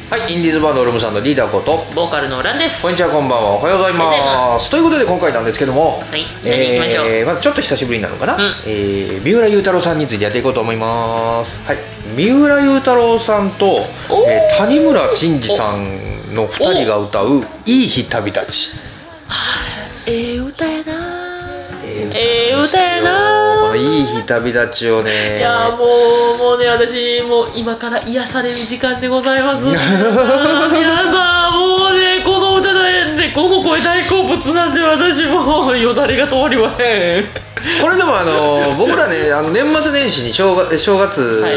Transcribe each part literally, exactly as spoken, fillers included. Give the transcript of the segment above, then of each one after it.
はい、インディーズバンドルームさんのリーダーことボーカルのランです。 こんにちは、こんばんは、おはようございますということで今回なんですけども、 はい、えー、行きましょう。 まあ、ちょっと久しぶりなのかな、うん、えー、三浦雄太郎さんについてやっていこうと思います。はい、三浦雄太郎さんと、えー、谷村新司さんのふたりが歌う「いい日旅立ち」。 ええ歌やな。 ええ歌やな。この「いい日旅立ち」をね、 いやもうもうね、私もう今から癒される時間でございます。皆さんもうね、この歌だよね、この声大好物なんで、私もよだれが通りまへん。 これでもあの僕らね、あの年末年始に正月、正月、はい、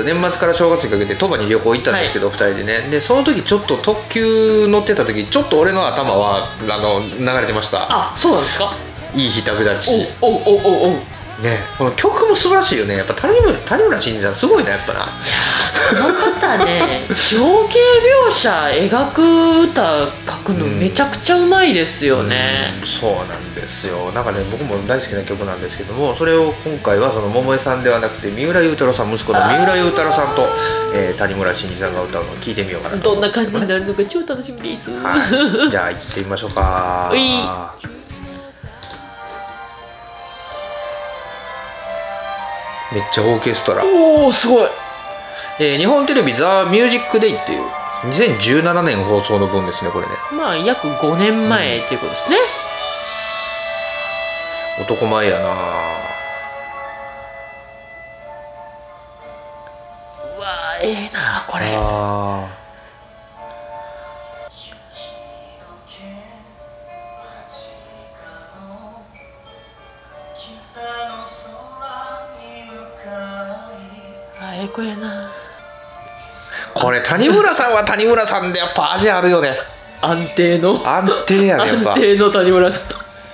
年末から正月にかけて鳥羽に旅行行ったんですけど、はい、ふたりでね。でその時ちょっと特急乗ってた時、ちょっと俺の頭はあの流れてました。 あ、そうなんですか。 いい日旅立ち。 おおおおおね、この曲も素晴らしいよね。やっぱ谷村谷村新司さんすごいな、やっぱな。 この方ね、情景描写描く歌書くのめちゃくちゃうまいですよね。 うん、そうなんですよ。なんかね、僕も大好きな曲なんですけども、それを今回はその桃江さんではなくて三浦雄太郎さん、息子の三浦雄太郎さんと、えー、谷村新司さんが歌うのを聞いてみようかなと。 どんな感じになるのか超楽しみです。 はい、じゃあ行ってみましょうか。 うい。 めっちゃオーケストラ。 おお、すごい。 えー、日本テレビザ・ミュージックデイっていうにせんじゅうななねん放送の分ですね、これね。 まあ約ごねんまえっていうことですね。 うん、男前やな。うわー、ええなこれ。 ああ、ええ子やな。 これ谷村さんは谷村さんでやっぱ味あるよね。 安定の安定やね、やっぱ安定の谷村さん。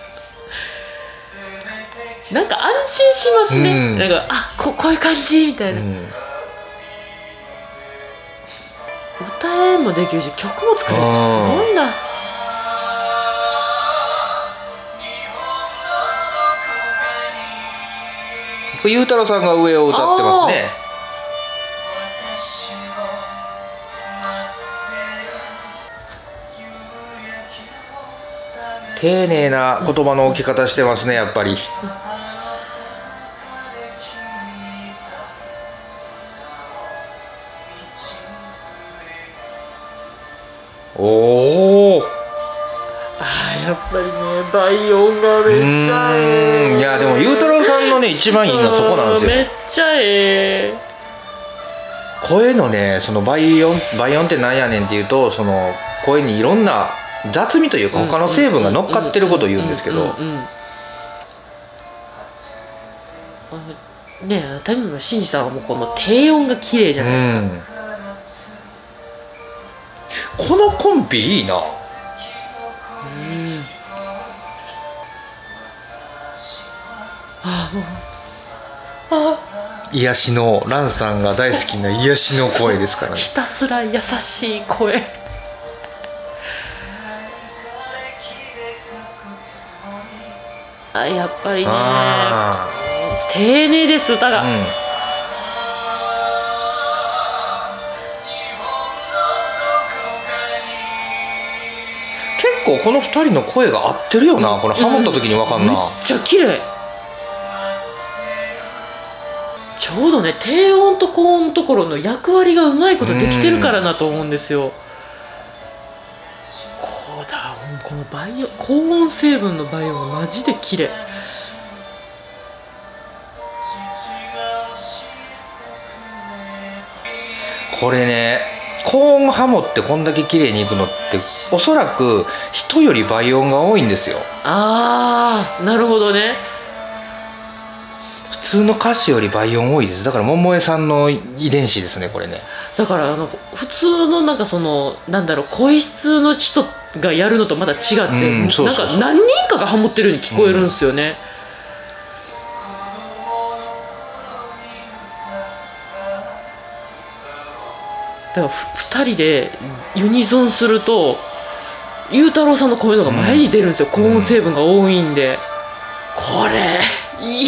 なんか安心しますね、うん、なんかあ こ, こういう感じみたいな、うん、歌えもできるし曲も作れるってすごいな。 これ雄太郎さんが上を歌ってますね。丁寧な言葉の置き方してますね、やっぱり。おお。 あー、やっぱりね、倍音がめっちゃええ。 いやでも雄太郎さんのね一番いいのはそこなんですよ。 めっちゃええ。 声のね、その倍音倍音ってなんやねんっていうと、その声にいろんな雑味というか他の成分が乗っかってることを言うんですけど、 ねえ、谷村新司さんはもうこの低音が綺麗じゃないですか。 うん、このコンビいいな。うん、 ああ、 癒しのランさんが大好きな癒しの声ですからね。 ひたすら優しい声。あ、やっぱりね、丁寧です歌が、うん、 結構このふたりの声が合ってるよな、うん、このハモった時に分かんな、うん、 めっちゃ綺麗。ちょうどね、低音と高音のところの役割がうまいことできてるからなと思うんですよ。こうだ、このバイオ高音成分のバイオがマジで綺麗。 これね、高音ハモってこんだけ綺麗にいくのっておそらく人より倍音が多いんですよ。 あー、なるほどね。 普通の歌手より倍音多いです。だから桃江さんの遺伝子ですね、これね。 だからあの普通のなんかそのなんだろう、声質の人がやるのとまた違って、うん、そうそうそう、なんか何人かがハモってるように聞こえるんですよね。うん、だからふたりでユニゾンすると雄太郎さんの声の方が前に出るんですよ、うん、高音成分が多いんで。これいい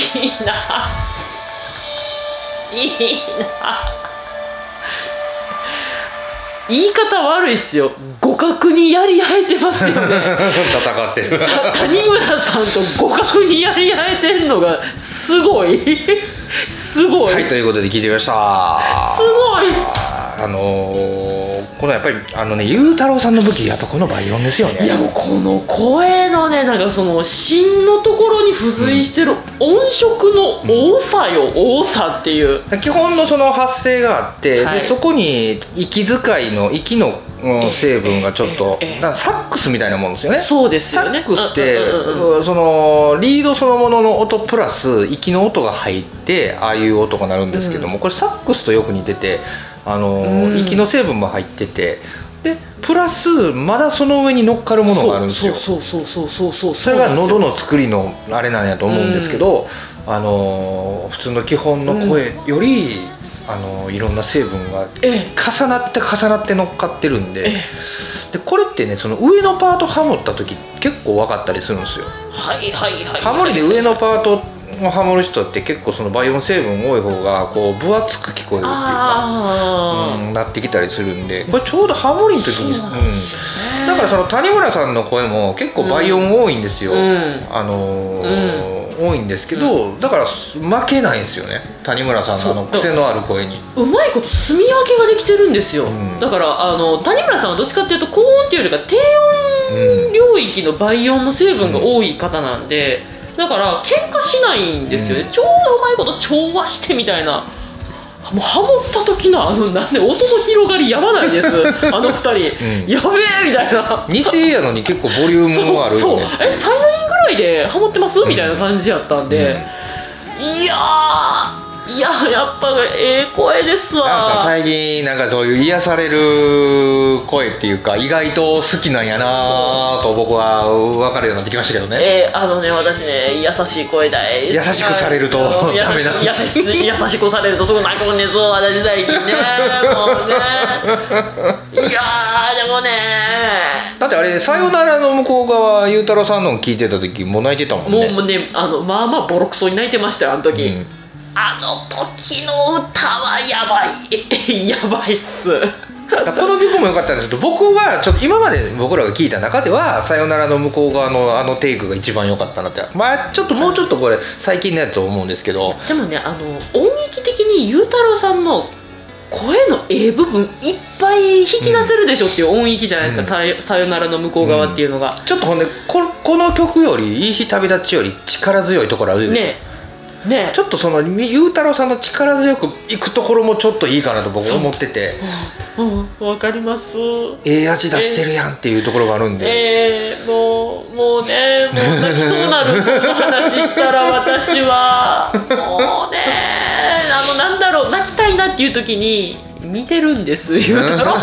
ないいな。 言い方悪いっすよ、互角にやり合えてますよね戦ってる谷村さんと互角にやり合えてんのがすごいすごい。 はい、ということで聞いてみました。 すごい。 あのー、このやっぱりあのね、ゆうたろうさんの武器やっぱこの倍音ですよね。 いやもうこの声のね、なんかその芯のところに付随してる音色の多さよ、うん、多さっていう基本のその発声があって、 はい、 でそこに息遣いの息の成分がちょっとなんかサックスみたいなものですよね。 そうですよね。 サックスってそのリードそのものの音プラス息の音が入ってああいう音が鳴るんですけども、うん、これサックスとよく似てて、あの、うん、息の成分も入ってて、でプラスまだその上に乗っかるものがあるんですよ。 そうそうそうそうそうそう。 それが喉の作りのあれなんやと思うんですけど、うん、あの普通の基本の声より、うん、あのいろんな成分が重なって重なって乗っかってるんで、ええ、でこれってね、その上のパートハモった時結構分かったりするんですよ。 はいはいはい、はい、 ハモリで上のパートをハモる人って結構その倍音成分多い方がこう分厚く聞こえるっていうか、うん、なってきたりするんで、これちょうどハモリの時に、うん、だからその谷村さんの声も結構倍音多いんですよ、うん、あのーうん、多いんですけど、うん、だから負けないんですよね、谷村さんのあの癖のある声に。 うまいこと住み分けができてるんですよ、うん、だからあの谷村さんはどっちかっていうと高音っていうよりか低音領域の倍音の成分が多い方なんで、うん、だから喧嘩しないんですよね、うん、ちょうどうまいこと調和してみたいな。もうハモった時のあのなんで音の広がりやばないですあの二人、うん、やべえみたいな。 に世やのに結構ボリュームもあるよね。 そうそう、えさん、よにんぐらいでハモってます、うん、みたいな感じやったんで、うん、いやーいややっぱええ声ですわ。 なんか最近なんかそういう癒される声っていうか意外と好きなんやなと僕は分かるようになってきましたけどね。 えー、あのね私ね優しい声大好き。 優しくされるとダメなんです。 優し優しくされるとすぐ泣くんです私最近ねもうね。いやーでもねだってあれさよならの向こう側ゆうたろうさんの聞いてた時もう泣いてたもんね。 もうねあのまあまあボロクソに泣いてましたよあの時、うん、あの時の歌はやばいやばいっすこの曲も良かったんですけど、僕はちょっと今まで僕らが聞いた中ではさよならの向こう側のあのテイクが一番良かったなって。まあちょっともうちょっとこれ最近のやつと思うんですけど、 でもねあの音域的にゆうたろうさんの声のええ部分いっぱい引き出せるでしょっていう音域じゃないですか、うん、さよならの向こう側っていうのが、 うん、ちょっとほんで こ, この曲よりいい日旅立ちより力強いところあるでしょね。ね、 ちょっとそのゆうたろうさんの力強くいくところもちょっといいかなと僕思ってて、 うん、うん、わかります。 ええ味出してるやんっていうところがあるんで、 えー、もうもうねもう泣きそうなるその話したら私はもうねあのなんだろう泣きたいなっていう時に見てるんですゆうたろうさんの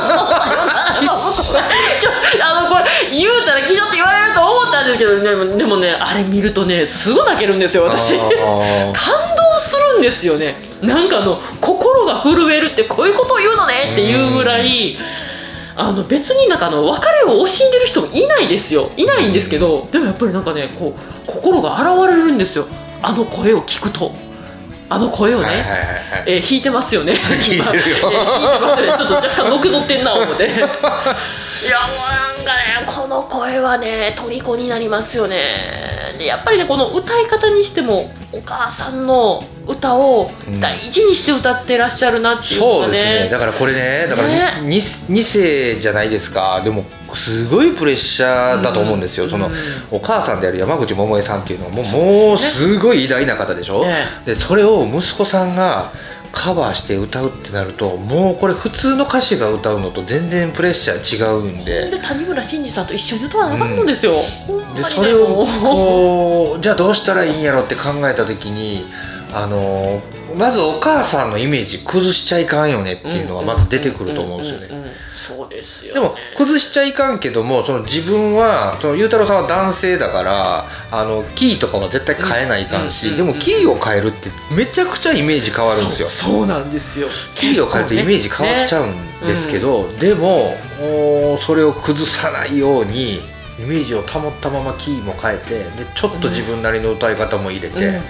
あのこれ言うたら気象って言われると思ったんですけど、ね、でもねあれ見るとねすぐ泣けるんですよ私感動するんですよね。なんかあの心が震えるってこういうことを言うのねっていうぐらいあの別になんかあの別れを惜しんでる人もいないですよいないんですけど、でもやっぱりなんかねこう心が洗われるんですよあの声を聞くと。あの声をね、はいはいはいはいえー、弾いてますよね弾いてるよ、 えー、弾いてますねちょっと若干のけぞってんな思っていやもうなんかねこの声はね虜になりますよね。でやっぱりねこの歌い方にしてもお母さんの歌を大事にして歌ってらっしゃるなっていうのがね、うん、そうですね。 だからこれねだから に, に世じゃないですか。でもすごいプレッシャーだと思うんですよ、うん、そのお母さんである山口百恵さんっていうのはもう、もうすごい偉大な方でしょ、ね、でそれを息子さんがカバーして歌うってなるともうこれ普通の歌手が歌うのと全然プレッシャー違うんで、 で谷村新司さんと一緒に歌わなかったんですよ、 うん、でそれをこうじゃあどうしたらいいんやろって考えた時にあのまずお母さんのイメージ崩しちゃいかんよねっていうのがまず出てくると思うんですよね。 そうですよね。でも崩しちゃいかんけどもその自分はそのゆうたろうさんは男性だからあのキーとかは絶対変えないかんし、うんうんうんうん、でもキーを変えるってめちゃくちゃイメージ変わるんですよ。 そう、そうなんですよ。 キーを変えるとイメージ変わっちゃうんですけど、ねねうん、でもそれを崩さないようにイメージを保ったままキーも変えてでちょっと自分なりの歌い方も入れて、うん、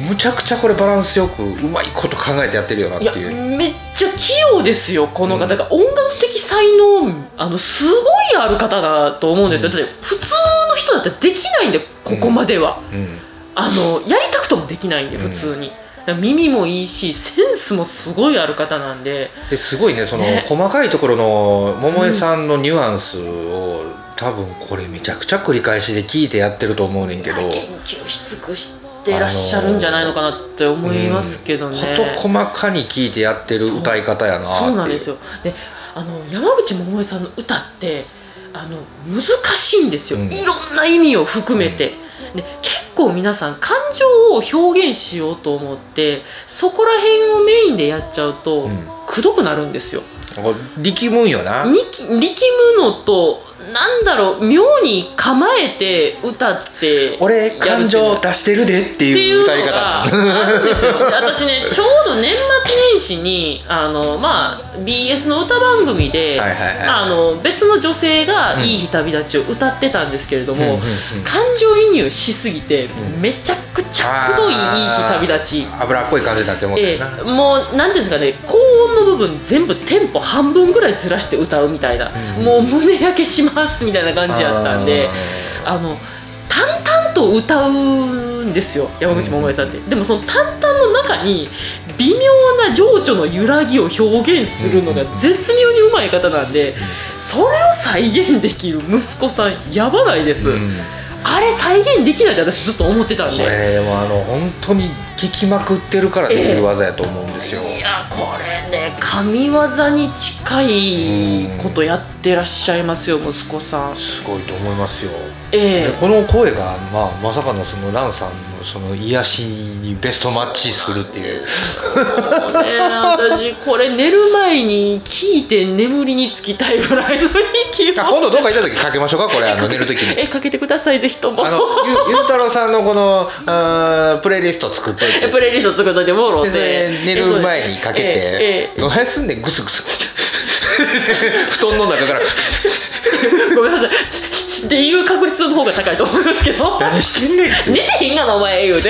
むちゃくちゃこれバランスよくうまいこと考えてやってるよなっていう。 いやめっちゃ器用ですよこの方、うん、が音楽的才能あのすごいある方だと思うんですよ、うん、だって普通の人だってできないんでここまでは、うんうん、あのやりたくともできないんで普通に、うん、耳もいいしセンスもすごいある方なんでですごいねそのね細かいところの桃江さんのニュアンスを、うん、多分これめちゃくちゃ繰り返しで聞いてやってると思うねんけど研究し尽くしてらっしゃるんじゃないのかなって思いますけどね、 あのーうん、事細かに聞いてやってる歌い方やなっていう。 そうなんですよ。であの山口百恵さんの歌ってあの難しいんですよ、うん、いろんな意味を含めて、うん、で結構皆さん感情を表現しようと思ってそこら辺をメインでやっちゃうと、うん、くどくなるんですよ。 力むんよな。 力むのとなんだろう妙に構えて歌って俺感情出してるでっていう歌い方があるんですよ。私ねちょうど年末年始にあの、まあ、ビーエス の歌番組で、はいはいはい、あの別の女性が「いい日旅立ち」を歌ってたんですけれども、うんうんうんうん、感情移入しすぎて、うん、めちゃくちゃくどい「いい日旅立ち」 脂っこい感じになって思ってな、えー、もう何ていうんですかね高音の部分全部テンポ半分ぐらいずらして歌うみたいな、うん、もう胸焼けしますみたいな感じやったんであの淡々と歌うんですよ山口百恵さんって、うん、でもその淡々の中に微妙な情緒の揺らぎを表現するのが絶妙にうまい方なんで、うん、それを再現できる息子さんやばないです、うん、あれ再現できないって私ずっと思ってたんでこれでもあの本当に聴きまくってるからできる技やと思うんですよ、 えー、いやこれね神業に近いことやってらっしゃいますよ息子さんすごいと思いますよ、 えー、 でこの声が、まあ、まさかのその蘭さんのその癒しにベストマッチするっていうもうね私これ寝る前に聴いて眠りにつきたいぐらいの人気今度どっか行った時かけましょうかこれあの寝る時にえかけてくださいぜひともあのゆうたろうさんのこのあプレイリスト作っといてプレイリスト作っといてもろってで寝る前にかけてどないすんねんグスグス布団の中からごめんなさいっていう確率の方が高いと思いますけど何してんねんって寝てへんがなお前言うてい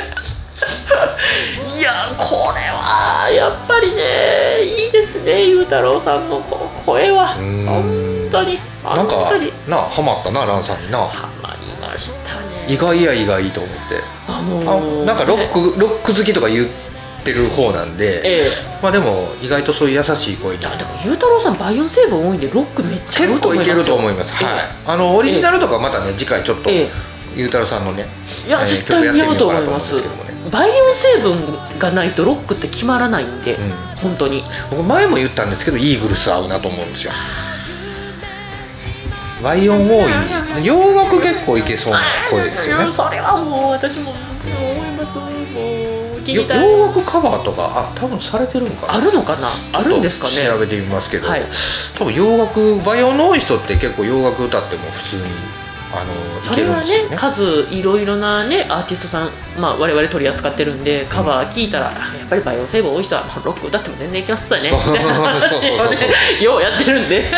やこれはやっぱりねいいですねゆうたろうさんのこの声は本当になんかなハマったな蘭さんになハマりましたね意外や意外と思って、 あのー、 あなんかロック、ね、ロック好きとか言ってる方なんで、ええ、まあでも意外とそういう優しい声に。いやでもゆうたろうさんバイオ成分多いんでロックめっちゃ結構いけると思います。はい。あのオリジナルとかまたね次回ちょっとゆうたろうさんのね、 いや絶対似合うと思います。バイオ成分がないとロックって決まらないんで、うん、本当に。 僕前も言ったんですけどイーグルス合うなと思うんですよ。バイオン多い洋楽結構いけそうな声ですよね。 それはもう私も思います。もう洋楽カバーとかあ多分されてるのかな。 あるのかな。あるんですかね。 調べてみますけど、はい、多分洋楽バイオンの多い人って結構洋楽歌っても普通にあのいけるんですよね。 それはね数いろいろなねアーティストさん、まあ、我々取り扱ってるんでカバー聞いたら、うん、やっぱりバイオン成分多い人はロック歌っても全然いけますよねみたいな話をねようやってるんで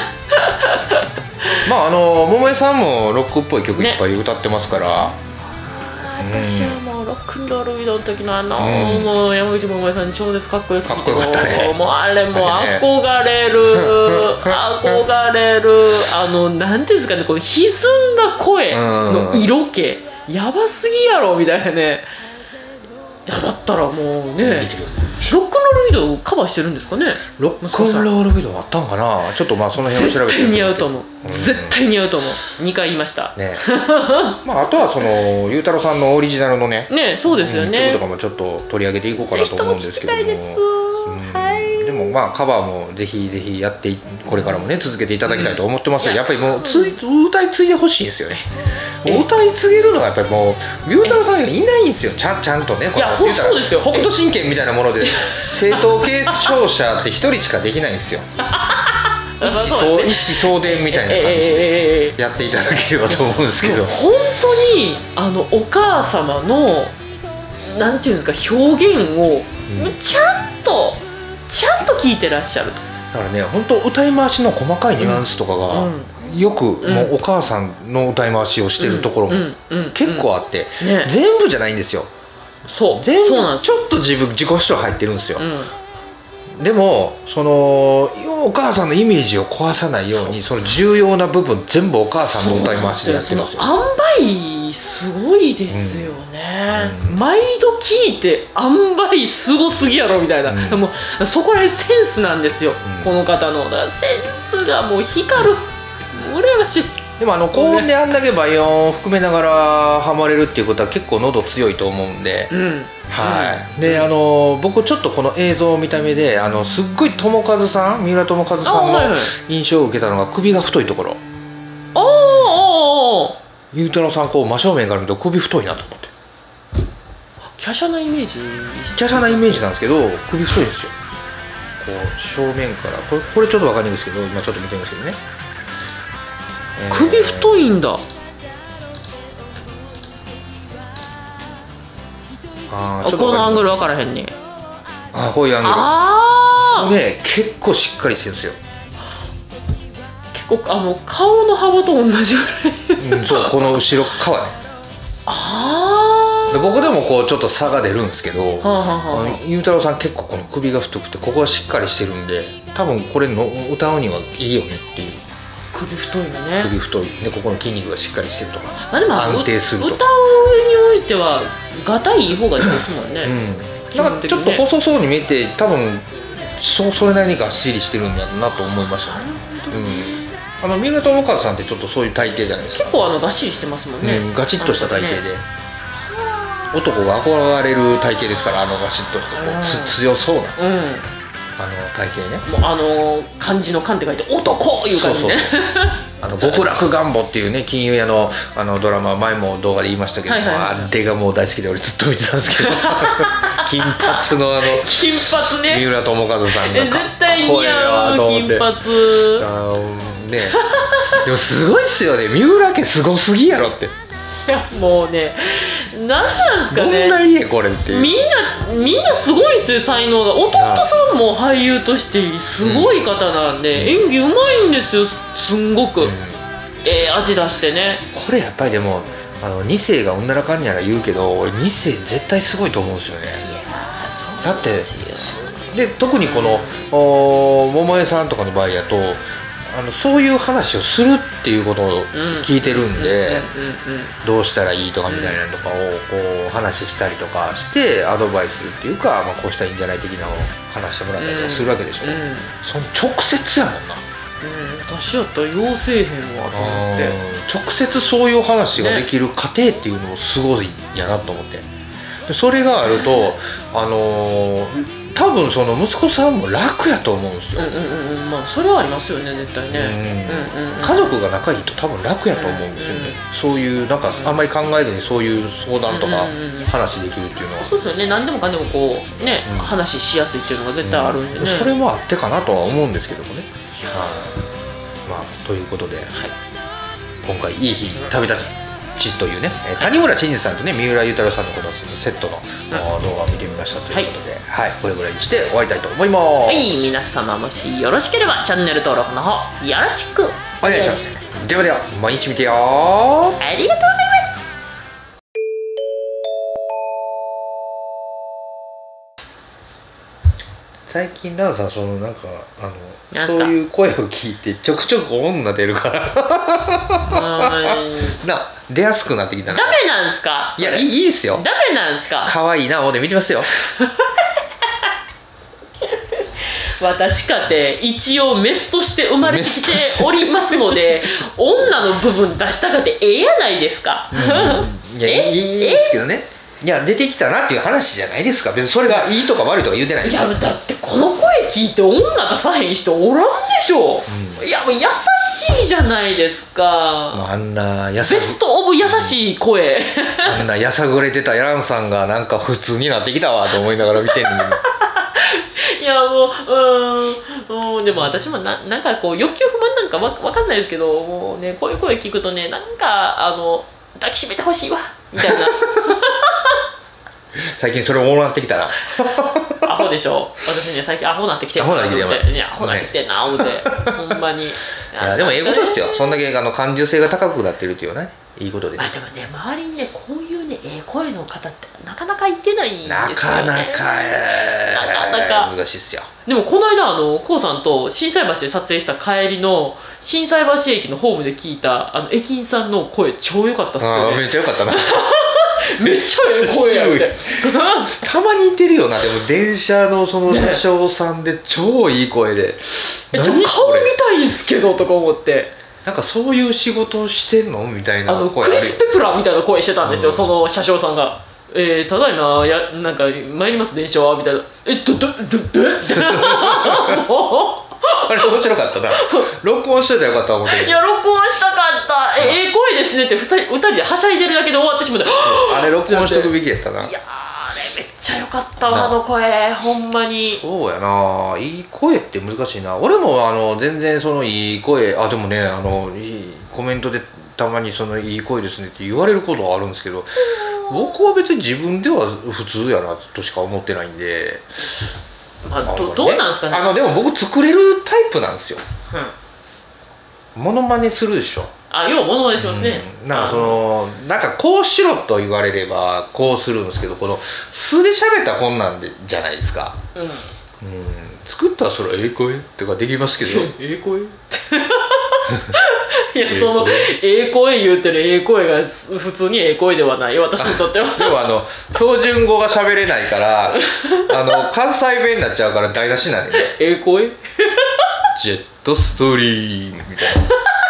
まああの桃江さんもロックっぽい曲いっぱい歌ってますから、ね、 私はもうロックンロールウィドの時のあの、うん、もう山口百恵さん超絶かっこよすぎて、ね、もうあれもう憧れる憧れるあのなんていうんですかねこの歪んだ声の色気、うん、やばすぎやろみたいなね。いやだったらもうねロックンロールウィドカバーしてるんですかね。 ロックンロールウィドあったんかな。ちょっとまあその辺を調べて絶対似合うと思う、うん、絶対似合うと思う。にかい言いましたねまああとはそのゆうたろうさんのオリジナルのねねそうですよね、 曲とかもちょっと取り上げていこうかなと思うんですけども、 ぜひとも聞きたいです、うんはい、 でもまあカバーもぜひぜひやってこれからもね続けていただきたいと思ってますよ、うん、やっぱりもうつ歌い継いでほしいんですよね。歌い継げるのはやっぱりもうゆうたろうさんがいないんですよ。ちゃんちゃんとねこの言うたら北斗神拳みたいなもので正統継承者って一人しかできないんですよ一子相伝みたいな感じでやっていただければと思うんですけど、 本当にあのお母様のなんていうんですか表現をちゃんと、うん、ちゃんと聞いてらっしゃると。 だからね本当歌い回しの細かいニュアンスとかが、うんうん、 よくもうお母さんの歌い回しをしてるところも結構あって、 ね、 全部じゃないんですよ。 そう全部そうなんです。 ちょっと自分自己主張入ってるんですよ、 うん、 でもそのお母さんのイメージを壊さないようにその重要な部分全部お母さんの歌い回しでやってるんですよ。 塩梅すごいですよね、 うん、 毎度聞いて塩梅すごすぎやろみたいな、うん、もうそこらへんセンスなんですよ、うん、この方のだからセンスがもう光る、羨ましい。 でもあの高音であんだけ倍音を含めながらハマれるっていうことは結構喉強いと思うんで、うん、はい、うん、であの僕ちょっとこの映像を見た目であのすっごい友和さん三浦友和さんの印象を受けたのが首が太いところ。 ああゆうたろうさんこう真正面から見ると首太いなと思って、 華奢なイメージ華奢なイメージなんですけど首太いんですよ。こう正面からこれこれちょっと分かんないんですけど今ちょっと見てるんですけどね、 首太いんだ。あこのアングル分からへんね。 あこういうアングルあね結構しっかりしてるんですよ。 結構あの顔の幅と同じぐらい、 うん、そうこの後ろ側ね。ああ僕でもこうちょっと差が出るんですけど、ゆうたろうさん結構この首が太くてここがしっかりしてるんで多分これの歌うにはいいよねっていう。 首太いのね。 首太いでここの筋肉がしっかりしてるとか、 まあ、でも安定するとか歌う上においてはがたいいい方がいいですもんね、 うん、だからちょっと細そうに見えて多分 そ, それなりにがっしりしてるんだなと思いましたね。うん、あの三浦友和さんってちょっとそういう体型じゃないですか。 結構あのがっしりしてますもんね、 うん、ガチッとした体型で、ね、男が憧れる体型ですからあのガシッとしたこうつ強そうな、うんあの体型ね。 もうあの漢字の漢って書いて男いう感じね。そうそうそうあの極楽願望っていうね金融屋のあのドラマ前も動画で言いましたけど、はいはいはい、あれがもう大好きで俺ずっと見てたんですけど金髪のあの金髪ね三浦友和さんが絶対似合う金髪あねでもすごいっすよね三浦家すごすぎやろって。 いやもうね何なんですかねどんな家これっていうみんなみんなすごいっすよ才能が。弟さんも俳優としてすごい方なんで、うん、演技うまいんですよすんごく、うん、ええ味出してね。 これやっぱりでもあのに世がうんならかんにゃら言うけど俺に世絶対すごいと思うんですよね。いやそうですよ。だってで特にこの桃江さんとかの場合だとあのそういう話をするっていうことを聞いてるんでどうしたらいいとかみたいなのとかをこう話したりとかしてアドバイスっていうか、まあ、こうしたらいいんじゃない的なのを話してもらったりとかするわけでしょ、うんうん、その直接やもんな、 うん、私やったら要せえへんわと思って直接そういう話ができる過程っていうのもすごいやなと思って、でそれがあるとあのー多分その息子さんも楽やと思うんですよ。 うんうんうん、まあそれはありますよね絶対ね。 うんうんうん、家族が仲いいと多分楽やと思うんですよね。うんうん、そういうなんかあんまり考えずにそういう相談とか話できるっていうのは。 そうですよね。何でもかんでもこうね、うん、話しやすいっていうのが絶対あるんでね。うん、 それもあってかなとは思うんですけどもね。いやまあということで、はい、今回いい日旅立ち。というね、谷村新司さんとね三浦雄太郎さんのこのセットの動画を見てみましたということで、はい、はい、これぐらいにして終わりたいと思います。 はい、皆様もしよろしければチャンネル登録の方よろしくお願いします。ではでは毎日見てよ。 ありがとうございます。 最近ダンさんそのなんかあのそういう声を聞いてちょくちょく女出るからな出やすくなってきたな。 ダメなんすか。 いやいいいいっすよ。 ダメなんすか。 可愛いなおで見てますよ私かて一応メスとして生まれてきておりますので女の部分出したかてええやないですか、 うん、いやえいいですけどね。いや出てきたなっていう話じゃないですか。別にそれがいいとか悪いとか言うてないですよ。 いやだってこの声聞いて女出さへん人おらんでしょ、うん、いやもう優しいじゃないですか。 あんなやさベストオブ優しい声、 うん、あんなやさぐれてたヤランさんがなんか普通になってきたわと思いながら見てんのにいやもううん、でも私もななんかこう欲求不満なんかわ分かんないですけどもうねこういう声聞くとねなんかあの抱きしめてほしいわみたいな最近それもらってきたなアホでしょ。私ね最近アホなってきてるなアホなってきてるねアホなってきてんな思ってほんまにいやでもええことですよ。そんだけあの感受性が高くなってるっていうね、いいことです。 まあでもね、周りにねこういうねええ声の方ってなかなかいてないんですよね。 なかなか、えー、 なかなか難しいっすよ。 でもこの間あのこうさんと心斎橋で撮影した帰りの心斎橋駅のホームで聞いたあの駅員さんの声超良かったっすよね。 めっちゃ良かったな。 めっちゃええ声やってたまに似てるよな。でも電車のその車掌さんで超いい声で、 えちょっと顔見たいんすけどとか思って、 なんかそういう仕事をしてんのみたいなあの声あるよ。 クリス・ペプラーみたいな声してたんですよ、 うん、 その車掌さんが。えー、ただいまやなんか参ります電車はみたいな。えっとどどどえあれ面白かったな。録音してたらよかった思って。 いや録音したかった。えええ声ですねってふたりではしゃいでるだけで終わってしまった。 あれ録音しとくべきやったな。 いやあれめっちゃ良かったわ、あの声ほんまに。 そうやな、いい声って難しいな。俺もあの全然そのいい声、あでもね、あのいいコメントでたまにそのいい声ですねって言われることはあるんですけど、僕は別に自分では普通やなとしか思ってないんで。 まあ、ど, ね、どうなんですかね。 あのでも僕作れるタイプなんですよ。うん、モノマネするでしょ。 あ、要はモノマネしますね。 うん、なんかそのなんかこうしろと言われればこうするんですけど、この素で喋ったらこんなんでじゃないですか。うん、うん、作ったらそれええ声とかできますけど。 ええ声いや、そのええ声言うてるええ声が普通にええ声ではないよ、私にとっては。 でもあの標準語が喋れないからあの関西弁になっちゃうから台無しなんで、ね、 ええ声ジェットストリームみたいな。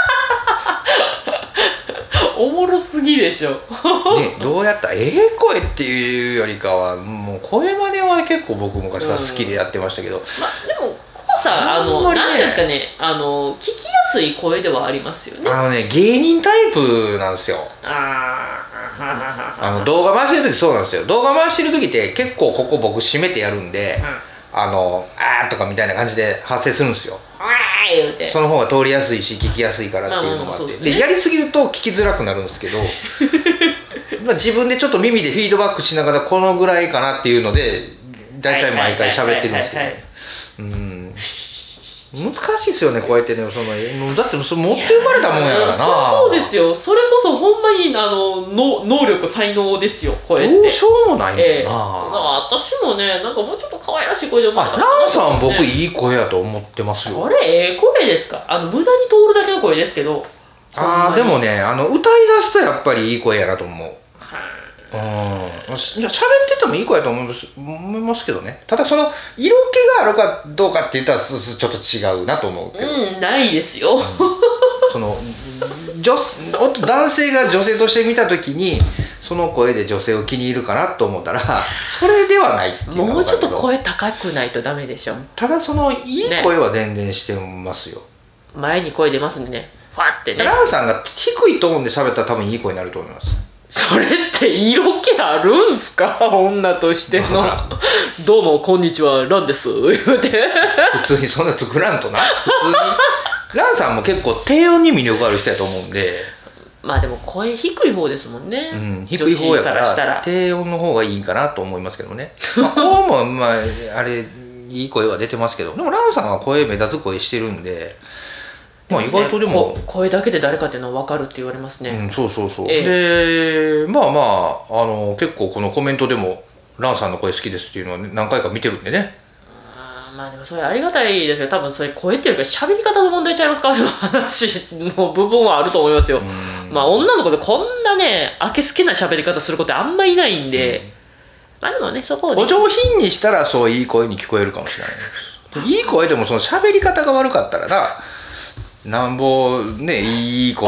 おもろすぎでしょ。 ね、どうやったらええ声っていうよりかはもう声真似は結構僕昔から好きでやってましたけど、うん、 まあでもさあ、あの、なんていうんですかね、あの聞きやすい声ではありますよね。 あのね、芸人タイプなんですよ。 ああの動画回してる時そうなんですよ。動画回してる時って結構ここ僕締めてやるんで、うん、あのあーとかみたいな感じで発声するんですよ。 言うてその方が通りやすいし聞きやすいからっていうのがあって、でやりすぎると聞きづらくなるんですけどまあ自分でちょっと耳でフィードバックしながらこのぐらいかなっていうのでだいたい毎回喋ってるんですけどね。うん難しいですよね、こうやってね。そのだってそれ持って生まれたもんやからな。 そうですよ。それこそほんまにあのの能力才能ですよ、声って。 どうしようもないもんな、えー、 私もね、なんかもうちょっと可愛らしい声で思ったら、ランさん僕いい声やと思ってますよ。 これええ声ですか。あの無駄に通るだけの声ですけど。 ああでもね、あの歌い出すとやっぱりいい声やなと思う。うん、いや喋っててもいい子やと思います、思いますけどね。ただその色気があるかどうかって言ったらちょっと違うなと思うけど、 うん、ないですよ、うん、 その女男性が女性として見た時にその声で女性を気に入るかなと思ったらそれではないっていうのがもうちょっと声高くないとダメでしょ。 ただそのいい声は全然してますよ、ね、 前に声出ますんでね、ファってね。 ランさんが低いトーンで喋ったら多分いい声になると思います。 それって色気あるんすか、女としての。どうもこんにちは、ランです言うて普通にそんな作らんとな。普通にランさんも結構低音に魅力ある人やと思うんで。 まあでも声低い方ですもんね、 うん、低い方やからしたら低音の方がいいかなと思いますけどね。まあ、高音もまああれいい声は出てますけど、でもランさんは声目立つ声してるんで、まあ意外とでも、 ね、声だけで誰かっていうのは分かるって言われますね。うん、 そうそうそう、ええ、でまあまああの結構このコメントでもランさんの声好きですっていうのは、ね、何回か見てるんでね。 あまあでもそれありがたいですよ。多分それ声っていうか喋り方の問題ちゃいますかの話の部分はあると思いますよ。まあ女の子でこんなねあけすけな喋り方することあんまいないんで、うん、まあでもねそこをねお上品にしたらそういい声に聞こえるかもしれない。いい声でもその喋り方が悪かったらな、なんぼねいい声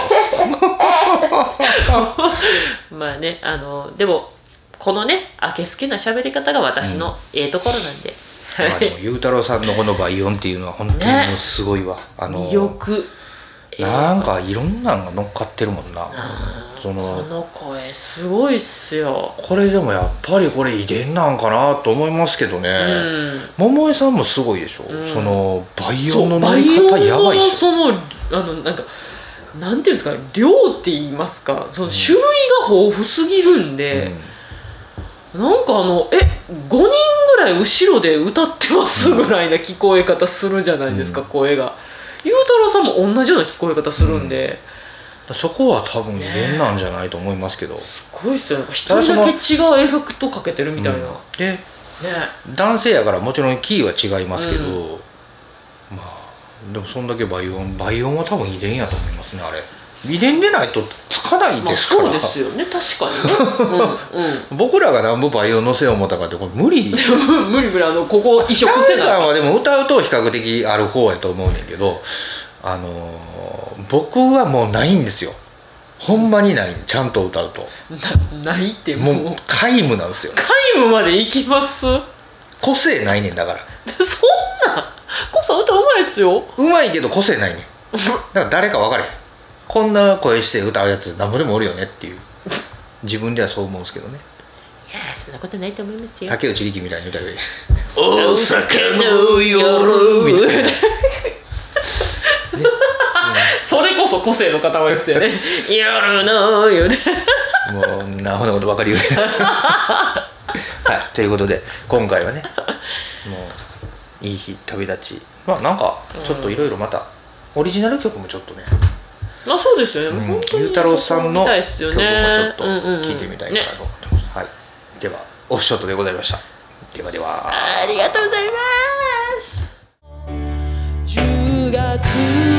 まあね、あのでもこのねあけすけな喋り方が私のええところなんで、 うん、まあでもゆうたろうさんのこの倍音っていうのは本当にもうすごいわ、ね、あの魅力なんかいろんなのが乗っかってるもんな。 そのこの声すごいっすよ。 これでもやっぱりこれ遺伝なんかなと思いますけどね、うん、桃江さんもすごいでしょ、うん、その倍音の乗り方やばいでしょ。 そのあのなんかなんていうんですか、量って言いますか、その種類が豊富すぎるんで、うん、なんかあのえごにんぐらい後ろで歌ってますぐらいな聞こえ方するじゃないですか、うん、声が。 ゆうたろうさんも同じような聞こえ方するんで、 うん、そこは多分遺伝なんじゃないと思いますけど、 すごいっすよね。一人だけ違うエフェクトかけてるみたいな、うん、 で、 ね、 男性やからもちろんキーは違いますけど、うん、まあでもそんだけ倍音倍音は多分遺伝やと思いますね。あれ遺伝でないとつかないですから、 まあ、そうですよね、確かにね、うんうん、 僕らが何ぼ倍音のせよう思ったかってこれ無理無理無理、あのここ移植せない。 さんはでも歌うと比較的ある方やと思うねんけど、あのー、僕はもうないんですよ、ほんまにない。ちゃんと歌うとな, ないってもうもう皆無なんですよ。 皆無までいきます。 個性ないねんだからそんなコさん歌うまいっすよ。 うまいけど個性ないねんだから誰か分かれへん。こんな声して歌うやつなんぼでもおるよねっていう自分ではそう思うんですけどね。 いやそんなことないと思いますよ。 竹内力みたいに歌えばいい大阪の夜みたいな、ね、 それこそ個性の塊ですよね夜の夜もうなほなこと分かり言うはいということで今回はねもういい日旅立ち、まあなんかちょっといろいろまたオリジナル曲もちょっとね、 まあそうですよね、 うん、 本当にゆうたろうさんの曲もちょっと聴聴いてみたいなと思ってます、はい、ではオフショットでございました。ではではありがとうございます。 じゅうがつ